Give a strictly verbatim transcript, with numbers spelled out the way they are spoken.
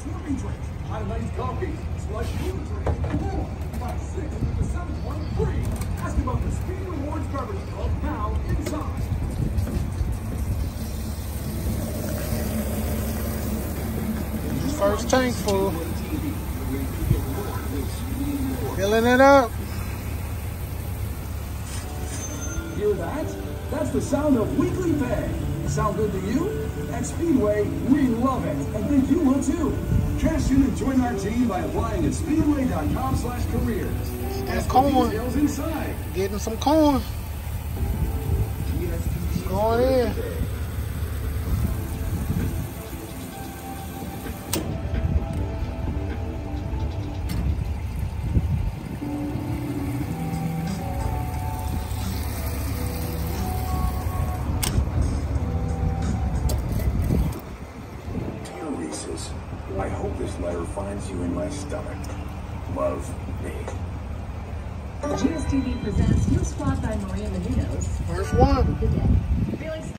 Slurpee drink, hot and iced coffee, slush cooler drink, and more. Buy six with the seventh one free. Ask about the Speed Rewards beverage club now inside. First tank full. Filling it up. Hear that? That's the sound of weekly pay. Sound good to you? At Speedway, we love it, and think you will too. Cash in and join our team by applying at speedway dot com slash careers. Ask for details inside. Getting some corn. Going in. I hope this letter finds you in my stomach. Love, me. G S T V presents New Squad by Maria Menounos. First one. Good day.